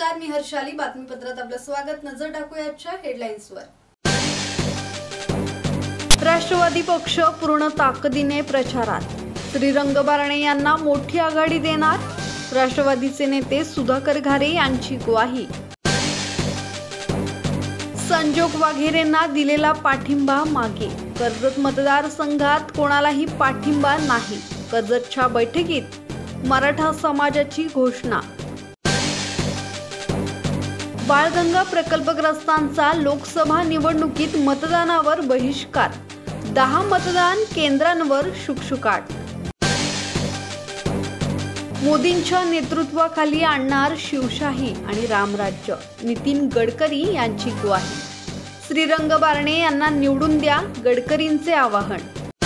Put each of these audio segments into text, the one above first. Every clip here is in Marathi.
नमस्कार, मी हर्षाली. बातमीपत्रात आपलं स्वागत. नजर टाकूया आजच्या हेडलाईन्सवर. राष्ट्रवादी पक्ष पूर्ण ताकदीने प्रचारात. श्रीरंग बारणे यांना मोठी आघाडी देणार. राष्ट्रवादीचे नेते सुधाकर घारे यांची ग्वाही. संजोग वाघेरेंना दिलेला पाठिंबा मागे. कर्जत मतदारसंघात कोणालाही पाठिंबा नाही. कर्जतच्या बैठकीत मराठा समाजाची घोषणा. बाळगंगा प्रकल्पग्रस्तांचा लोकसभा निवडणुकीत मतदानावर बहिष्कार. 10 मतदान केंद्रांवर शुकशुकाट. मोदींच्या नेतृत्वाखाली आणणार शिवशाही आणि रामराज्य. नितीन गडकरी यांची ग्वाही. श्रीरंग बारणे यांना निवडून द्या, गडकरींचे आवाहन.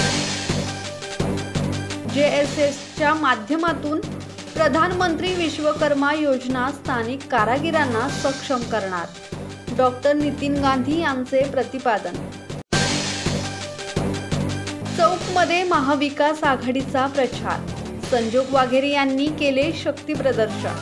JSSच्या माध्यमातून प्रधानमंत्री विश्वकर्मा योजना स्थानिक कारागिरांना सक्षम करणार. डॉक्टर नितीन गांधी यांचे प्रतिपादन. चौकमध्ये महाविकास आघाडीचा प्रचार. संजोग वाघेरे यांनी केले शक्ती प्रदर्शन.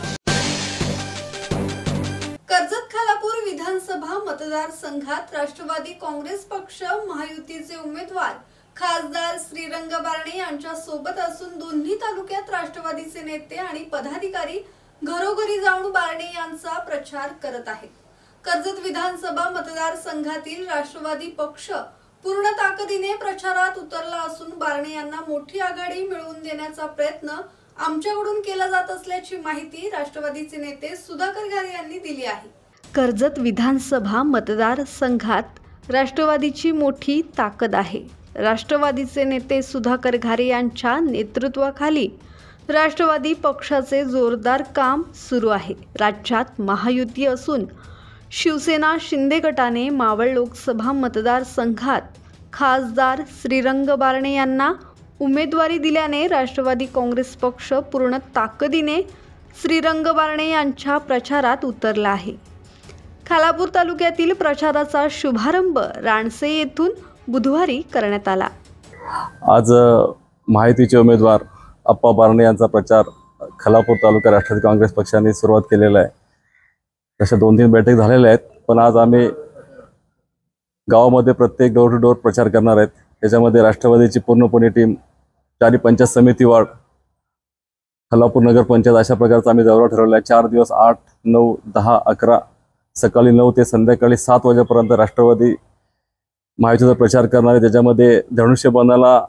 कर्जत खालापूर विधानसभा मतदारसंघात राष्ट्रवादी काँग्रेस पक्ष महायुतीचे उमेदवार खासदार श्रीरंग बारणे यांच्या सोबत असून दोन्ही तालुक्यात राष्ट्रवादीचे नेते आणि पदाधिकारी घरोघरी जाऊन बारणे यांचा प्रचार करत आहेत. कर्जत विधानसभा मतदारसंघातील राष्ट्रवादी पक्ष पूर्ण ताकदीने प्रचारात उतरला असून बारणे यांना मोठी आघाडी मिळवून देण्याचा प्रयत्न आमच्याकडून केला जात असल्याची माहिती राष्ट्रवादीचे नेते सुधाकर घारे यांनी दिली आहे. कर्जत विधानसभा मतदारसंघात राष्ट्रवादीची मोठी ताकद आहे. राष्ट्रवादीचे नेते सुधाकर घारे यांच्या नेतृत्वाखाली राष्ट्रवादी पक्षाचे जोरदार काम सुरू आहे. राज्यात महायुती असून शिवसेना शिंदे गटाने मावळ लोकसभा मतदारसंघात खासदार श्रीरंग बारणे यांना उमेदवारी दिल्याने राष्ट्रवादी काँग्रेस पक्ष पूर्ण ताकदीने श्रीरंग बारणे यांच्या प्रचारात उतरला आहे. खालापूर तालुक्यातील प्रचाराचा शुभारंभ राणसे येथून बुधवारी करण्यात आला. आज महायुतीचे उमेदवार अप्पा बारणे यांचा प्रचार खालापूर तालुका राष्ट्रवादी काँग्रेस पक्षाने सुरुवात केलेला आहे. तशा 2-3 बैठक झालेल्या आहेत, पण आज आम्ही गावामध्ये प्रत्येक डोर टू डोर प्रचार करणार आहेत. त्याच्यामध्ये राष्ट्रवादीची पूर्णपणे टीम, 4 पंचायत समिती वार्ड, खालापूर नगर पंचायत अशा प्रकारचा आम्ही दौरा ठरवला आहे. 4 दिवस 8, 9, 10, 11 सकाळी 9 ते संध्याकाळी 7 वाजेपर्यंत राष्ट्रवादी महायुतीचा प्रचार करणार आहे. त्याच्यामध्ये धनुष्यबाणाला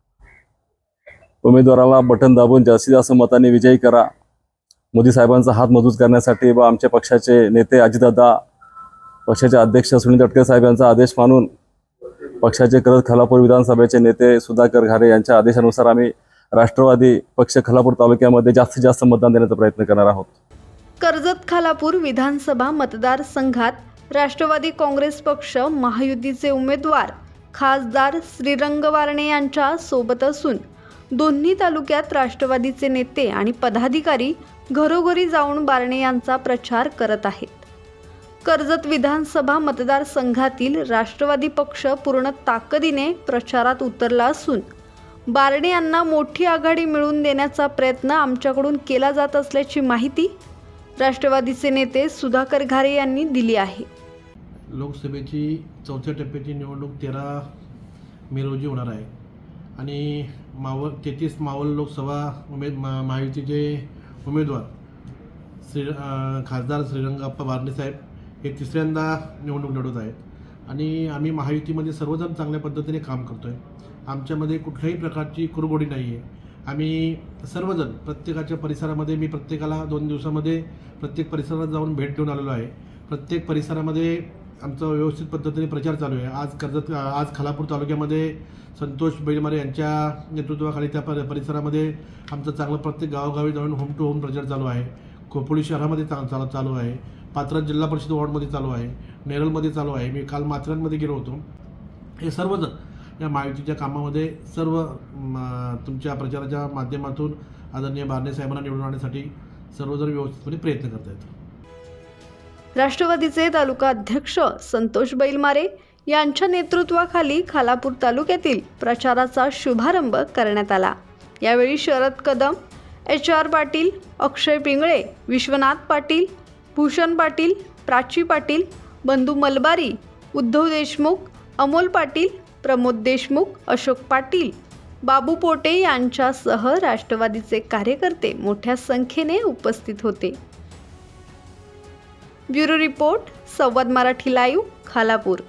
उमेदवाराला बटन दाबून जास्तीत जास्त मतांनी विजयी करा. मोदी साहेबांचा हात मजबूत करण्यासाठी व आमच्या पक्षाचे नेते अजितदादा, पक्षाचे अध्यक्ष सुनील तटकरे साहेब यांचा आदेश मानून पक्षाचे कर्जत खालापूर विधानसभेचे नेते सुधाकर घारे यांच्या आदेशानुसार आम्ही राष्ट्रवादी पक्ष खालापूर तालुक्यामध्ये जास्तीत जास्त मतदान देण्याचा प्रयत्न करणार आहोत. कर्जत खालापूर विधानसभा मतदारसंघात राष्ट्रवादी काँग्रेस पक्ष महायुतीचे उमेदवार खासदार श्रीरंग बारणे यांच्या सोबत असून दोन्ही तालुक्यात राष्ट्रवादीचे नेते आणि पदाधिकारी घरोघरी जाऊन बारणे यांचा प्रचार करत आहेत. कर्जत विधानसभा मतदारसंघातील राष्ट्रवादी पक्ष पूर्ण ताकदीने प्रचारात उतरला असून बारणे यांना मोठी आघाडी मिळवून देण्याचा प्रयत्न आमच्याकडून केला जात असल्याची माहिती राष्ट्रवादीचे नेते सुधाकर घारे यांनी दिली आहे. लोकसभेची 4थ्या टप्प्याची निवडणूक 13 मे रोजी होणार आहे आणि 33 मावळ लोकसभा महायुतीचे उमेदवार खासदार श्रीरंगप्पा बारणे साहेब हे 3ऱ्यांदा निवडणूक लढवत आहेत आणि आम्ही महायुतीमध्ये सर्वजण चांगल्या पद्धतीने काम करतो आहे. आमच्यामध्ये कुठल्याही प्रकारची कुरघोडी नाही आहे. आम्ही सर्वजण प्रत्येकाच्या परिसरामध्ये, मी प्रत्येकाला 2 दिवसामध्ये प्रत्येक परिसरात जाऊन भेट देऊन आलेलो आहे. प्रत्येक परिसरामध्ये आमचा व्यवस्थित पद्धतीने प्रचार चालू आहे. आज खालापूर तालुक्यामध्ये संतोष बैलमारे यांच्या नेतृत्वाखाली त्या परिसरामध्ये आमचं चांगलं प्रत्येक गावोगावी जाऊन होम टू होम प्रचार चालू आहे. खोपोली शहरामध्ये चालू आहे. पात्रज जिल्हा परिषद वॉर्डमध्ये चालू आहे. नेरळमध्ये चालू आहे. मी काल माथेरानमध्ये गेलो होतो. हे सर्वजण या महायुतीच्या कामामध्ये सर्व तुमच्या प्रचाराच्या माध्यमातून आदरणीय बारणे साहेबांना निवडून आणण्यासाठी सर्वजण व्यवस्थितपणे प्रयत्न करत आहेत. राष्ट्रवादीचे तालुका अध्यक्ष संतोष बैलमारे यांच्या नेतृत्वाखाली खालापूर तालुक्यातील प्रचाराचा शुभारंभ करण्यात आला. यावेळी शरद कदम, HR पाटील, अक्षय पिंगळे, विश्वनाथ पाटील, भूषण पाटील, प्राची पाटील, बंधू मलबारी, उद्धव देशमुख, अमोल पाटील, प्रमोद देशमुख, अशोक पाटील, बाबू पोटे यांच्यासह राष्ट्रवादीचे कार्यकर्ते मोठ्या संख्येने उपस्थित होते. Bureau report, Samvad Marathi live, Khalapur.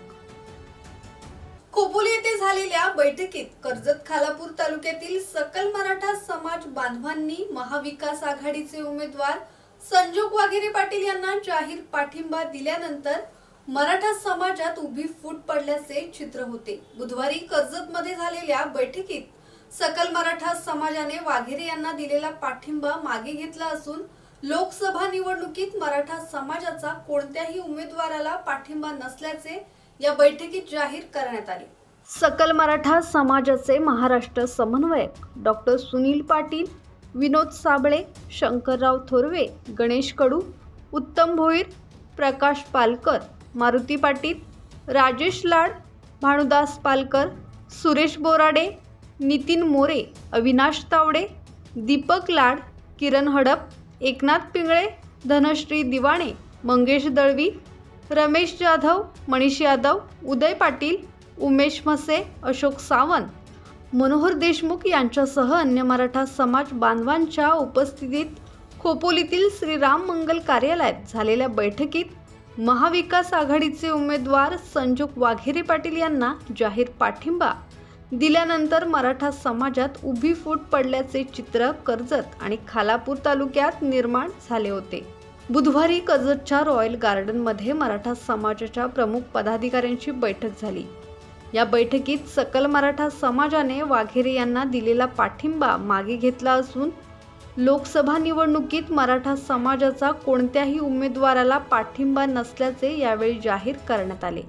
Khopoli येथे झालेल्या बैठकीत कर्जत खालापूर तालुक्यातील सकल मराठा समाज बांधवांनी महाविकास आघाडीचे उमेदवार संजोग वाघेरे पाटील यांना जाहीर पाठिंबा दिल्यानंतर मराठा समाजात उभी फूट पडल्याचे चित्र होते. बुधवारी कर्जतमध्ये झालेल्या बैठकीत सकल मराठा समाजाने वाघेरे यांना दिलेला पाठिंबा मागे घेतला असून लोकसभा निवडणुकीत मराठा समाजाचा कोणत्याही उमेदवाराला पाठिंबा नसल्याचे या बैठकीत जाहीर करण्यात आले. सकल मराठा समाजाचे महाराष्ट्र समन्वयक डॉक्टर सुनील पाटील, विनोद साबळे, शंकरराव थोरवे, गणेश कडू, उत्तम भोईर, प्रकाश पालकर, मारुती पाटील, राजेश लाड, भानुदास पालकर, सुरेश बोराडे, नितीन मोरे, अविनाश तावडे, दीपक लाड, किरण हडप, एकनाथ पिंगळे, धनश्री दिवाणे, मंगेश दळवी, रमेश जाधव, मनीष यादव, उदय पाटील, उमेश म्हसे, अशोक सावंत, मनोहर देशमुख यांच्यासह अन्य मराठा समाज बांधवांच्या उपस्थितीत खोपोलीतील श्रीराम मंगल कार्यालयात झालेल्या बैठकीत महाविकास आघाडीचे उमेदवार संजोग वाघेरे पाटील यांना जाहीर पाठिंबा दिल्यानंतर मराठा समाजात उभी फूट पडल्याचे चित्र कर्जत आणि खालापूर तालुक्यात निर्माण झाले होते. बुधवारी कर्जतच्या रॉयल गार्डनमध्ये मराठा समाजाच्या प्रमुख पदाधिकाऱ्यांची बैठक झाली. या बैठकीत सकल मराठा समाजाने वाघेरे यांना दिलेला पाठिंबा मागे घेतला असून लोकसभा निवडणुकीत मराठा समाजाचा कोणत्याही उमेदवाराला पाठिंबा नसल्याचे यावेळी जाहीर करण्यात आले.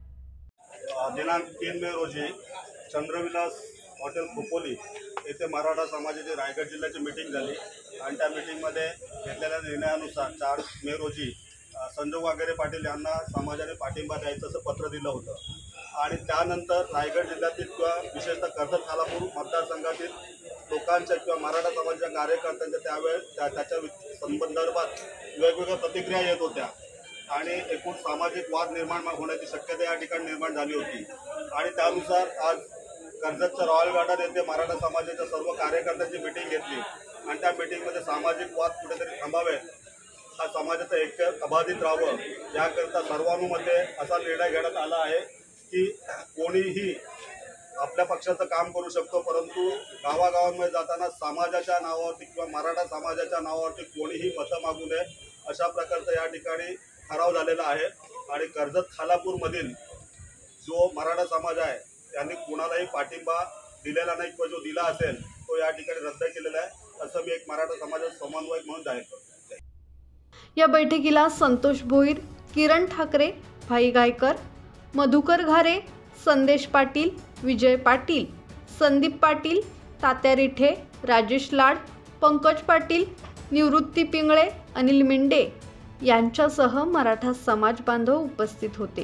दिनांक 3 मे रोजी चंद्रविलास हॉटेल खोपोली येथे मराठा समाजाची रायगड जिल्ह्याची मीटिंग झाली आणि त्या मीटिंगमध्ये घेतलेल्या निर्णयानुसार 4 मे रोजी संजोग वाघेरे पाटील यांना समाजाने पाठिंबा द्यायचं असं पत्र दिलं होतं आणि त्यानंतर रायगड जिल्ह्यातील किंवा विशेषतः कर्जत खालापूर मतदारसंघातील लोकांच्या किंवा मराठा समाजाच्या कार्यकर्त्यांच्या त्यावेळेस त्याच्या संदर्भात वेगवेगळ्या प्रतिक्रिया येत होत्या आणि एकूण सामाजिक वाद निर्माण होण्याची शक्यता या ठिकाणी निर्माण झाली होती आणि त्यानुसार आज कर्जतच्या रॉयल गार्डन येथे मराठा समाजाच्या सर्व कार्यकर्त्यांची मीटिंग घेतली आणि त्या मीटिंगमध्ये सामाजिक वाद कुठेतरी थांबावेत, हा समाजाचं ऐक्य अबाधित राहावं याकरता सर्वानुमते असा निर्णय घेण्यात आला आहे की कोणीही आपल्या पक्षाचं काम करू शकतो, परंतु गावागावांमध्ये जाताना समाजाच्या नावावरती किंवा मराठा समाजाच्या नावावरती कोणीही मतं मागू नये अशा प्रकारचा या ठिकाणी ठराव झालेला आहे. आणि कर्जत खालापूरमधील जो मराठा समाज आहे त्यांनी कुणालाही पाठिंबा दिलेला नाही किंवा जो दिला असेल तो या ठिकाणी रद्द केलेला आहे असं मी एक मराठा समाजाचा समन्वयक म्हणून जाहीर करतो. या बैठकीला संतोष भोईर, किरण ठाकरे, भाई गायकर, मधुकर घारे, संदेश पाटील, विजय पाटील, संदीप पाटील, तात्या रिठे, राजेश लाड, पंकज पाटील, निवृत्ती पिंगळे, अनिल मिंडे यांच्यासह मराठा समाज बांधव उपस्थित होते.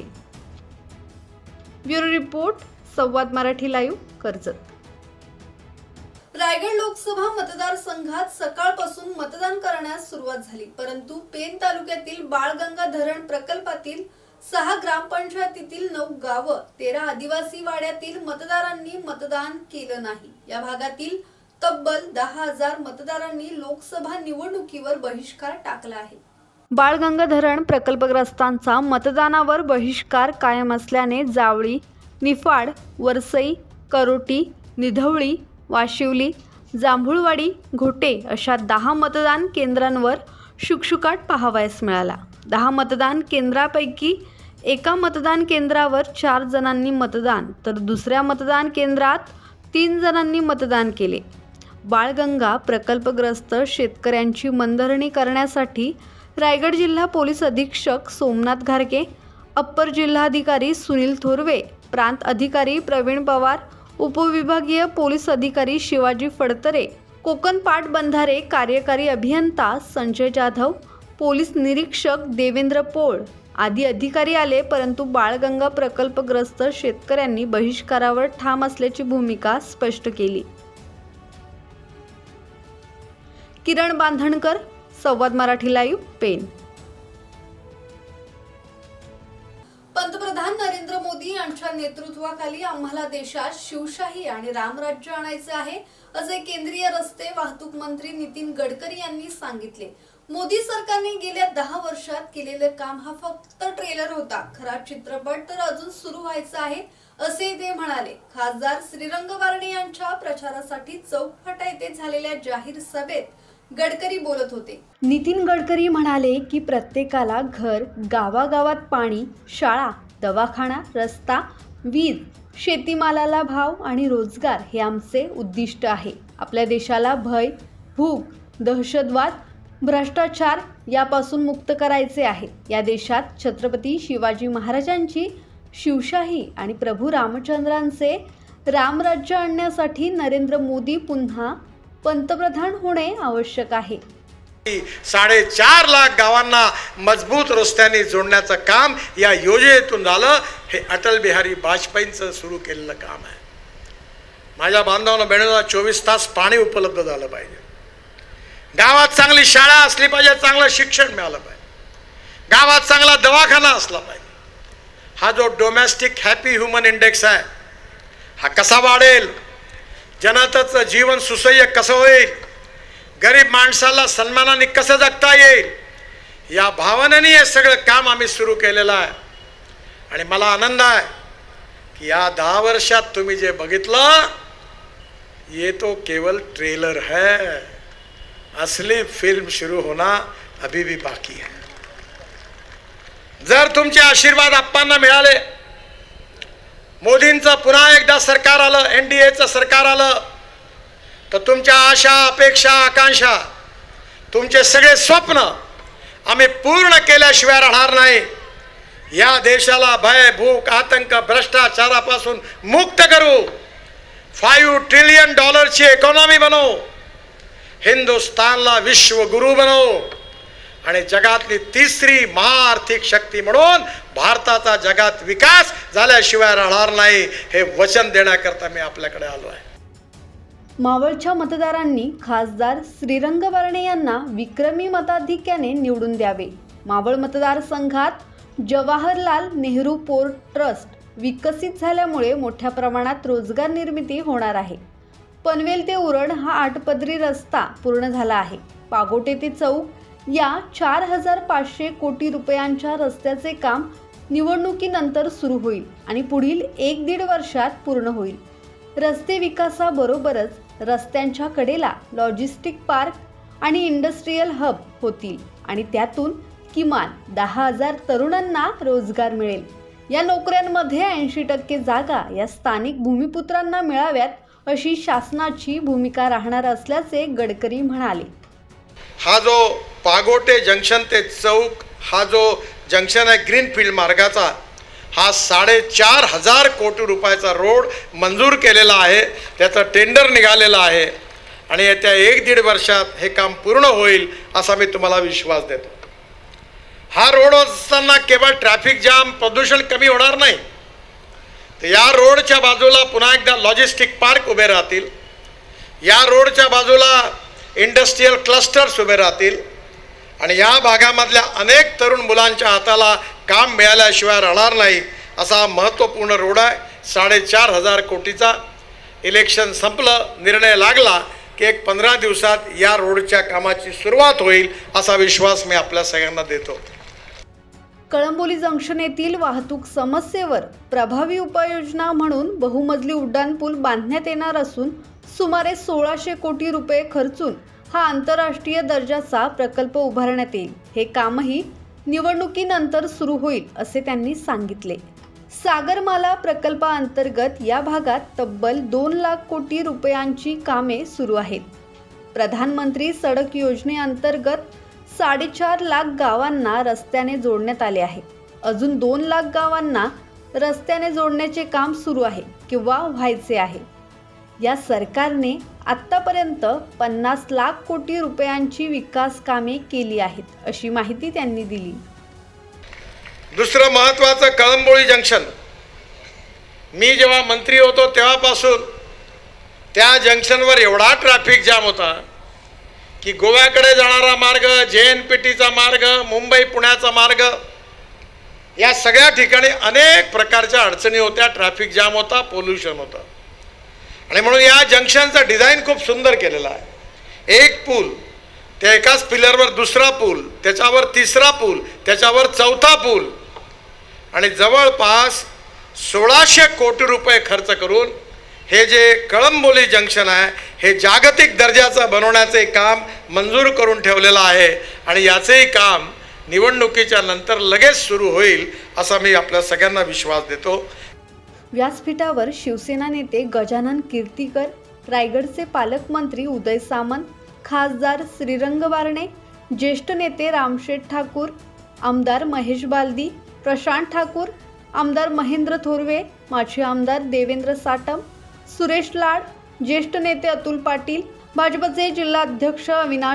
Bureau report, Samvad Marathi live, Karjat. Raigad Loksabha मतदारसंघात सकाळपासून मतदान करण्यास सुरुवात झाली, परंतु पेन तालुक्यातील बाळगंगा धरण प्रकल्पातील 6 ग्रामपंचायतीतील 9 गावं, 13 आदिवासी वाड्यातील मतदारांनी मतदान केलं नाही. या भागातील तब्बल 10,000 मतदारांनी लोकसभा निवडणुकीवर बहिष्कार टाकला आहे. बाळगंगा धरण प्रकल्पग्रस्तांचा मतदानावर बहिष्कार कायम असल्याने जावळी, निफाड, वरसई, करोटी, निधवळी, वाशिवली, जांभुळवाडी, घोटे अशा 10 मतदान केंद्रांवर शुकशुकाट पाहावयास मिळाला. 10 मतदान केंद्रापैकी एका मतदान केंद्रावर 4 जणांनी मतदान तर दुसऱ्या मतदान केंद्रात 3 जणांनी मतदान केले. बाळगंगा प्रकल्पग्रस्त शेतकऱ्यांची मनधरणी करण्यासाठी रायगड जिल्हा पोलीस अधीक्षक सोमनाथ घारके, अप्पर जिल्हाधिकारी सुनील थोरवे, प्रांत अधिकारी प्रवीण पवार, उपविभागीय पोलीस अधिकारी शिवाजी फडतरे, कोकण पाटबंधारे कार्यकारी अभियंता संजय जाधव, पोलीस निरीक्षक देवेंद्र पोळ आदी अधिकारी आले, परंतु बाळगंगा प्रकल्पग्रस्त शेतकऱ्यांनी बहिष्कारावर ठाम असल्याची भूमिका स्पष्ट केली. किरण बांधणकर, संवाद मराठी लाईव्ह, पेन. पंतप्रधान नरेंद्र मोदी यांच्या नेतृत्वाखाली आम्हाला देशात शिवशाही आणि रामराज्य आणायचे आहे, असे केंद्रीय रस्ते वाहतूक मंत्री नितीन गडकरी यांनी सांगितले। मोदी सरकारने गेल्या 10 वर्षात केलेले काम हा फक्त ट्रेलर होता, खरा चित्रपट तर अजून सुरू व्हायचा आहे, असे ते म्हणाले। खासदार श्रीरंग बारणे यांच्या प्रचारासाठी चौक फाटा येथे झालेल्या जाहीर सभेत गडकरी बोलत होते। नितीन गडकरी म्हणाले की प्रत्येकाला घर, गावागावात पाणी, शाळा, दवाखाना, रस्ता, वीज, शेतीमालाला भाव आणि रोजगार हे आमचे उद्दिष्ट आहे। आपल्या देशाला भय, भूक, दहशतवाद, भ्रष्टाचार यापासून मुक्त करायचे आहे। या देशात छत्रपती शिवाजी महाराजांची शिवशाही आणि प्रभू रामचंद्रांचे रामराज्य आणण्यासाठी नरेंद्र मोदी पुन्हा पंतप्रधान होणे आवश्यक आहे। 4.5 लाख गावांना मजबूत रस्त्यांनी जोडण्याचं काम या योजनेतून झालं। हे अटल बिहारी वाजपेयींचं सुरू केलेलं काम आहे। माझ्या बांधवांना बहिणींना 24 तास पाणी उपलब्ध झालं पाहिजे, गावात चांगली शाळा असली पाहिजे, चांगलं शिक्षण मिळालं पाहिजे, गावात चांगला दवाखाना असला पाहिजे। हा जो डोमेस्टिक हॅपी ह्युमन इंडेक्स आहे हा कसा वाढेल, जनतेचं जीवन सुसह्य कसं होईल, गरीब माणसाला सन्मानाने कसं जगता येईल, या भावनेने हे सगळं काम आम्ही सुरू केलेलं आहे। आणि मला आनंद आहे की या 10 वर्षात तुम्ही जे बघितलं ये तो केवल ट्रेलर है, असली फिल्म शुरू होना अभी भी बाकी है। जर तुमचे आशीर्वाद आप्पांना मिळाले, मोदींचं पुन्हा एकदा सरकार आलं, NDAचं सरकार आलं, तर तुमच्या आशा, अपेक्षा, आकांक्षा, तुमचे सगळे स्वप्न आम्ही पूर्ण केल्याशिवाय राहणार नाही। या देशाला भय, भूक, आतंक, भ्रष्टाचारापासून मुक्त करू, $5 ट्रिलियन ची इकॉनॉमी बनवू, हिंदुस्थानला विश्वगुरु बनवू आणि जगातली 3री महाआर्थिक शक्ती म्हणून भारताचा जगात विकास झाल्याशिवाय राहणार नाही, हे वचन देण्याकरता मी आपल्याकडे आलो आहे। मावळच्या मतदारांनी खासदार श्रीरंग बारणे यांना विक्रमी मताधिक्याने निवडून द्यावे। मावळ मतदारसंघात जवाहरलाल नेहरू पोर्ट ट्रस्ट विकसित झाल्यामुळे मोठ्या प्रमाणात रोजगार निर्मिती होणार आहे। पनवेल ते उरण हा 8 पदरी रस्ता पूर्ण झाला आहे। पागोटे ते चौक या 4,500 कोटी रुपयांच्या रस्त्याचे काम निवडणुकीनंतर सुरू होईल आणि पुढील 1-1.5 वर्षात पूर्ण होईल। रस्ते विकासाबरोबरच रस्त्यांच्या कडेला लॉजिस्टिक पार्क आणि इंडस्ट्रियल हब होतील आणि त्यातून किमान 10,000 तरुणांना रोजगार मिळेल। या नोकऱ्यांमध्ये 80% जागा या स्थानिक भूमिपुत्रांना मिळाव्यात, अशी शासनाची भूमिका राहणार असल्याचे गडकरी म्हणाले। हा जो पागोटे जंक्शन ते चौक हा जो जंक्शन आहे ग्रीनफील्ड मार्गाचा, हा 4,500 कोटी रुपयाचा रोड मंजूर केलेला आहे, त्याचं टेंडर निघालेलं आहे आणि येत्या 1-1.5 वर्षात हे काम पूर्ण होईल असा मी तुम्हाला विश्वास देतो। हा रोड असताना केवळ ट्रॅफिक जाम, प्रदूषण कमी होणार नाही, तर या रोडच्या बाजूला पुन्हा एकदा लॉजिस्टिक पार्क उभे राहतील, या रोडच्या बाजूला इंडस्ट्रियल क्लस्टर्स उभे राहतील आणि या भागामधल्या अनेक तरुण मुलांच्या हाताला काम मिळाल्याशिवाय राहणार नाही, असा महत्त्वपूर्ण रोड आहे। 4,500 कोटीचा इलेक्शन संपलं, निर्णय लागला की एक 15 दिवसात या रोडच्या कामाची सुरुवात होईल असा विश्वास मी आपल्या सगळ्यांना देतो। कळंबोली जंक्शन येथील वाहतूक समस्येवर प्रभावी उपाययोजना म्हणून बहुमजली उड्डाणपूल बांधण्यात येणार असून सुमारे 1,600 कोटी रुपये खर्चून हा आंतरराष्ट्रीय दर्जाचा प्रकल्प उभारण्यात येईल। हे कामही निवडणुकीनंतर सुरू होईल असे त्यांनी सांगितले। सागरमाला प्रकल्पाअंतर्गत या भागात तब्बल 2 लाख कोटी रुपयांची कामे सुरू आहेत। प्रधानमंत्री सडक योजनेअंतर्गत 4.5 लाख गावांना रस्त्याने जोडण्यात आले आहे। अजून 2 लाख गावांना रस्त्याने जोडण्याचे काम सुरू आहे किंवा व्हायचे आहे। या सरकारने आतापर्यंत 50 लाख कोटी रुपयांची विकास कामे केली आहेत, अशी माहिती त्यांनी दिली। दुसरं महत्त्वाचं कळंबोली जंक्शन, मी जेव्हा मंत्री होतो तेव्हापासून त्या जंक्शनवर एवढा ट्रॅफिक जाम होता की गोव्याकडे जाणारा मार्ग, JNPTचा मार्ग, मुंबई पुण्याचा मार्ग या सगळ्या ठिकाणी अनेक प्रकारच्या अडचणी होत्या, ट्रॅफिक जाम होता, पोल्युशन होतं. आणि म्हणून या जंक्शनचं डिझाईन खूप सुंदर केलेलं आहे. एक पूल, त्या एकाच पिलरवर दुसरा पूल, त्याच्यावर तिसरा पूल, त्याच्यावर चौथा पूल, आणि जवळपास 1600 कोटी रुपये खर्च करून हे जे कळंबोली जंक्शन आहे हे जागतिक दर्जाचं बनवण्याचे काम मंजूर करून ठेवलेलं आहे. आणि याचेही काम निवडणुकीच्या नंतर लगेच सुरू होईल असा मी आपल्या सगळ्यांना विश्वास देतो. व्यासपीठावर शिवसेना नेते गजानन कीर्तीकर, रायगडचे पालकमंत्री उदय सामंत, खासदार श्रीरंग बारणे, ज्येष्ठ नेते रामशेठ ठाकूर, आमदार महेश बालदी, प्रशांत ठाकूर, आमदार महेंद्र थोरवे, माजी आमदार देवेंद्र साटम, सुरेश लाड, ज्येष्ठ नेते अतुल पाटील, भाजपचे जिल्हाध्यक्ष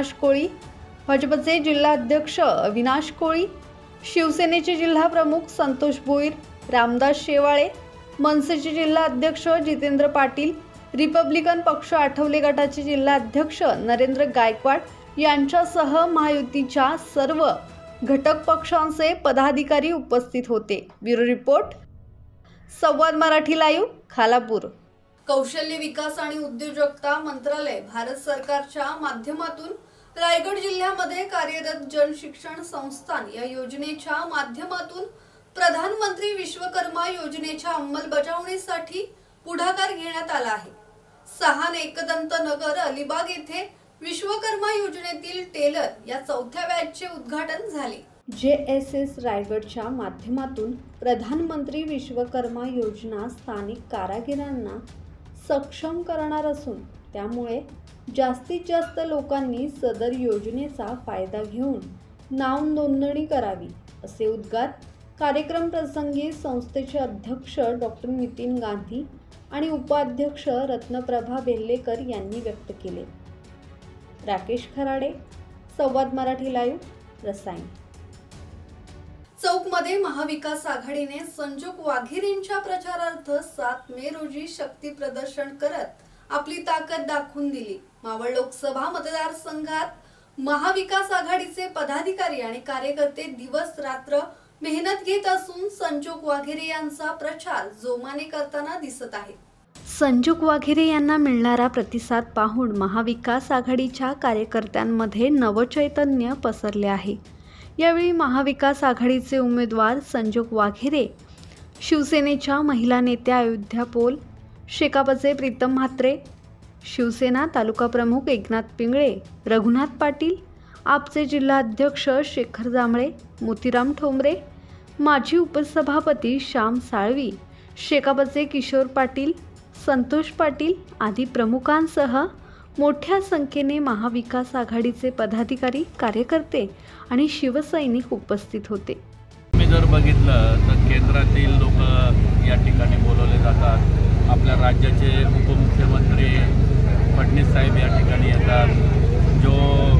अविनाश कोळी, शिवसेनेचे जिल्हा प्रमुख संतोष भोईर, रामदास शेवाळे, मनसेचे जिल्हा अध्यक्ष जितेंद्र पाटील, रिपब्लिकन पक्ष आठवले गटाचे जिल्हा अध्यक्ष नरेंद्र गायकवाड यांच्यासह महायुतीच्या सर्व घटक पक्षांचे पदाधिकारी उपस्थित होते. Bureau report, Samvad Marathi live, Khalapur. कौशल्य विकास आणि उद्योजकता मंत्रालय भारत सरकारच्या माध्यमातून रायगड जिल्ह्यामध्ये कार्यरत जन शिक्षण संस्थान या योजनेच्या माध्यमातून प्रधानमंत्री विश्वकर्मा योजनेच्या अंमलबजावणीसाठी पुढाकार घेण्यात आला आहे. सहान एकदंत नगर अलिबाग येथे विश्वकर्मा योजनेतील टेलर या 4थ्या बॅचचे उद्घाटन झाले. JSS रायगडच्या माध्यमातून प्रधानमंत्री विश्वकर्मा योजना स्थानिक कारागिरांना सक्षम करणार असून त्यामुळे जास्तीत जास्त लोकांनी सदर योजनेचा फायदा घेऊन नाव नोंदणी करावी असे उद्गार कार्यक्रम प्रसंगी संस्थेचे अध्यक्ष डॉक्टर नितीन गांधी आणि उपाध्यक्ष रत्नप्रभा बेल्लेकर यांनी व्यक्त केले. राकेश खराडे, संवाद मराठी लाईव्ह, रसायन. चौकमध्ये महाविकास आघाडीने संजोग वाघेरेंच्या प्रचारार्थ 7 मे रोजी शक्ती प्रदर्शन करत आपली ताकद दाखवून दिली. मावळ लोकसभा मतदारसंघात महाविकास आघाडीचे पदाधिकारी आणि कार्यकर्ते दिवस रात्र मेहनत घेत असून संजोग वाघेरे यांचा प्रचार जोमाने करताना दिसत आहेत. संजोग वाघेरे यांना मिळणारा प्रतिसाद पाहून महाविकास आघाडीच्या कार्यकर्त्यांमध्ये नवचैतन्य पसरले आहे. यावेळी महाविकास आघाडीचे उमेदवार संजोग वाघेरे, शिवसेनेच्या महिला नेत्या अयोध्या पोल, शेकापचे प्रीतम म्हात्रे, शिवसेना तालुका प्रमुख एकनाथ पिंगळे, रघुनाथ पाटील, आपचे जिल्हा अध्यक्ष शेखर जांभळे, मोतीराम ठोंबरे, माजी उपसभापती श्याम साळवी, शेकापचे किशोर पाटील, संतोष पाटील आदी प्रमुखांसह मोठ्या संख्येने महाविकास आघाडीचे पदाधिकारी, कार्यकर्ते आणि शिवसैनिक उपस्थित होते. मी जर बघितलं तर केंद्रातील लोक या ठिकाणी बोलवले जातात. आपल्या राज्याचे उपमुख्यमंत्री फडणवीस साहेब या ठिकाणी येतात. जो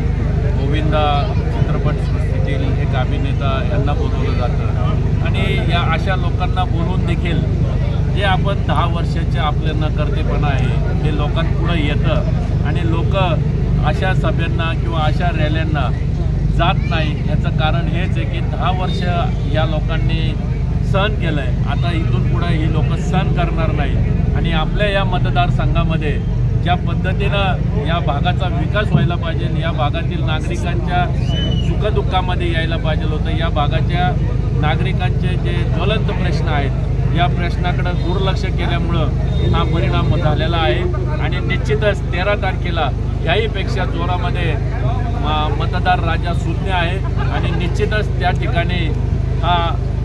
गोविंदा चित्रपटसृष्टीतील एक अभिनेता यांना बोलवलं जातं. आणि या अशा लोकांना बोलवून देखील जे आपण 10 वर्षाचे आपले नकर्तेपणा आहे ते लोकांपुढं येतं आणि लोक अशा सभेंना किंवा अशा रॅल्यांना जात नाही. याचं कारण हेच आहे की 10 वर्ष या लोकांनी सहन केलं आहे. आता इथून पुढे ही लोक सहन करणार नाही. आणि आपल्या या मतदारसंघामध्ये ज्या पद्धतीनं या भागाचा विकास व्हायला पाहिजे, या भागातील नागरिकांच्या सुखदुःखामध्ये यायला पाहिजे होतं, या भागाच्या नागरिकांचे जे ज्वलंत प्रश्न आहेत या प्रश्नाकडे दुर्लक्ष केल्यामुळं हा परिणाम झालेला आहे. आणि निश्चितच 13 तारखेला याहीपेक्षा जोरामध्ये मतदार राजा शून्य आहे आणि निश्चितच त्या ठिकाणी हा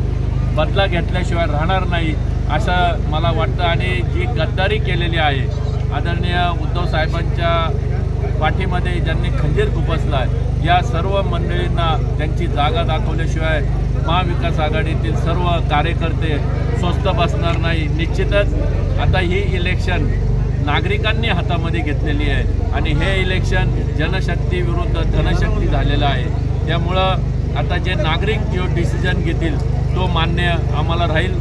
बदला घेतल्याशिवाय राहणार नाही असं मला वाटतं. आणि जी गद्दारी केलेली आहे आदरणीय उद्धव साहेबांच्या पाठीमध्ये ज्यांनी खंजीर खुपसला आहे या सर्व मंडळींना त्यांची जागा दाखवल्याशिवाय महाविकास आघाडीतील सर्व कार्यकर्ते स्वस्थ बसणार नाही. निश्चितच आता ही इलेक्शन नागरिकांनी हातामध्ये घेतलेली आहे आणि हे इलेक्शन जनशक्ती विरुद्ध धनशक्ती झालेलं आहे. त्यामुळं आता जे नागरिक जो डिसिजन घेतील तो मान्य आम्हाला राहील.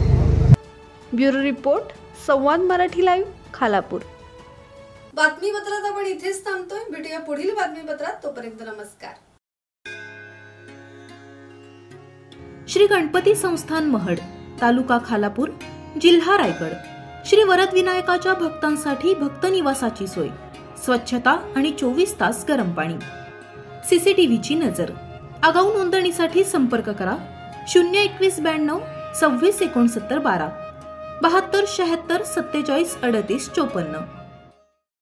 Bureau report, Samvad Marathi live, Khalapur. बातमीपत्रात आपण इथेच थांबतोय. भेटूया पुढील बातमीपत्रात. तोपर्यंत नमस्कार. श्री गणपती संस्थान महड, तालुका खालापूर, जिल्हा रायगड. श्री वरदविनायकाच्या भक्तांसाठी भक्त निवासाची सोय, स्वच्छता आणि 24 तास गरम पाणी. सीसीटीव्हीची नजर. आगाऊ नोंदणीसाठी संपर्क करा 02192 26 69 12 72 76 47 38 54.